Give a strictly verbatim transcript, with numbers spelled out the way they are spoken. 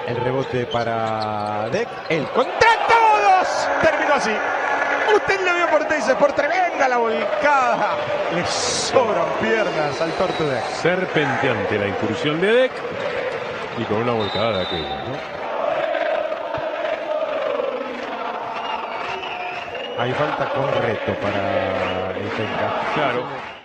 El rebote para Deck. El contra todos. Terminó así. Usted lo vio por Teis por tremenda la volcada. Le sobran piernas al Tortu Deck. Serpenteante la incursión de Deck. Y con una volcada de aquella, ¿no? Hay falta con reto para el Penca. Claro.